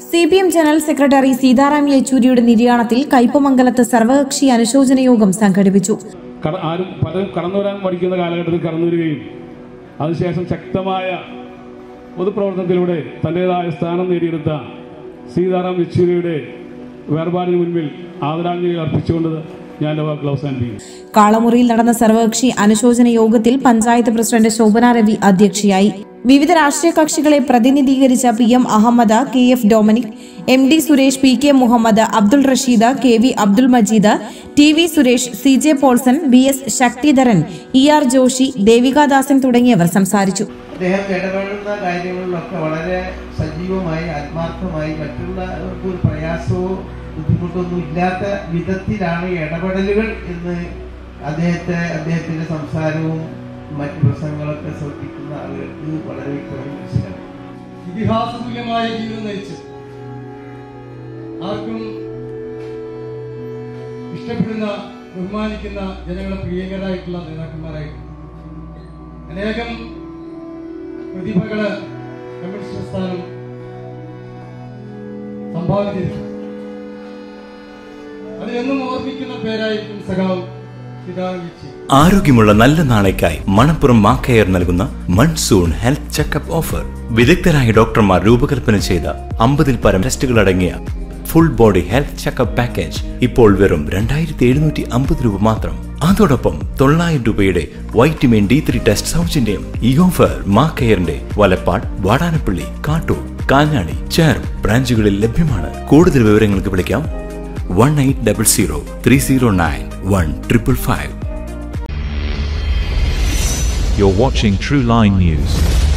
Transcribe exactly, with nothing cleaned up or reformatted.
C P M general secretary Sitaram യെച്ചൂരിയുടെ നിര്യാണത്തിൽ കയ്പമംഗലത്ത് സർവകക്ഷി അനുശോചന യോഗം സംഘടിപ്പിച്ചു. ആരും പലരും കടന്നു വരാൻ പഠിക്കുന്ന കാലഘട്ടത്തിൽ കടന്നു വരികയും അതിനുശേഷം ശക്തമായ പൊതുപ്രവർത്തനത്തിലൂടെ തന്റേതായ സ്ഥാനം നേടിയെടുത്ത സീതാറാം യെച്ചൂരിയുടെ വേർപാടിന് മുൻപിൽ ആദരാഞ്ജലി അർപ്പിച്ചുകൊണ്ട് ഞാൻ വാക്കുകൾ അവസാനിപ്പിക്കും. കാളമുറിയിൽ നടന്ന സർവകക്ഷി അനുശോചന യോഗത്തിൽ പഞ്ചായത്ത് പ്രസിഡന്റ് ശോഭന രവി അധ്യക്ഷയായി. വിവിധ രാഷ്ട്രീയ കക്ഷികളെ പ്രതിനിധീകരിച്ച P M Ahmed, K F Dominic, M D Suresh, P K Mohammed, Abdul Rasheed, K V Abdul Majeed, T V Suresh, C J Paulson, B S Sakthidharan, E R Joshi, Devikadasan തുടങ്ങിയവർ സംസാരിച്ചു. അദ്ദേഹം ഇടപെടുന്ന കാര്യങ്ങളിലൊക്കെ വളരെ സജീവമായി ആത്മാർത്ഥമായി മറ്റുള്ളവർക്ക് ഒരു പ്രയാസവും ബുദ്ധിമുട്ടൊന്നും ഇല്ലാത്ത വിധത്തിലാണ് ഇടപെടലുകൾ എന്ന് അദ്ദേഹത്തെ അദ്ദേഹത്തിന്റെ സംസാരവും മറ്റു പ്രസംഗങ്ങളൊക്കെ ശ്രദ്ധിക്കുന്ന ആളുകൾക്ക് വളരെ വ്യക്തമായി മനസ്സിലാക്കും. ഇതിഹാസതുല്യമായ ജീവിതം നയിച്ച് ആർക്കും ഇഷ്ടപ്പെടുന്ന ബഹുമാനിക്കുന്ന ജനങ്ങളെ പ്രിയങ്കരായിട്ടുള്ള നേതാക്കന്മാരായിട്ട് അനേകം പ്രതിഭകള് കമ്മ്യൂണിസ്റ്റ് പ്രസ്ഥാനം സംഭാവന ചെയ്തിട്ടുണ്ട്. അതിലെന്നും ഓർമ്മിക്കുന്ന പേരായിരിക്കും സഖാവ് സീതാറാം യെച്ചൂരി. ആരോഗ്യമുള്ള നല്ല നാളേക്കായി മണപ്പുറം മാക്കയർ നൽകുന്ന മൺസൂൺ ഹെൽത്ത് ചെക്കപ്പ് ഓഫർ. വിദഗ്ധരായ ഡോക്ടർമാർ രൂപകൽപ്പന ചെയ്ത അമ്പതിൽ പരം ടെസ്റ്റുകൾ അടങ്ങിയ full body health checkup package ഇപ്പോൾ വെറും രണ്ടായിരത്തി എഴുന്നൂറ്റി അമ്പത് രൂപ മാത്രം. അതോടൊപ്പം തൊള്ളായിരം രൂപയുടെ വൈറ്റമിൻ ഡി ത്രീ ടെസ്റ്റ് സൗജന്യം. ഈ ഓഫർ മാക്കയറിന്റെ വലപ്പാട്, വാടാനപ്പള്ളി, കാട്ടൂർ, കാഞ്ഞാണി, ചേർപ്പ് ബ്രാഞ്ചുകളിൽ ലഭ്യമാണ്. കൂടുതൽ വിവരങ്ങൾക്ക് വിളിക്കാം one eight zero zero three zero nine one five five. You're watching True Line News.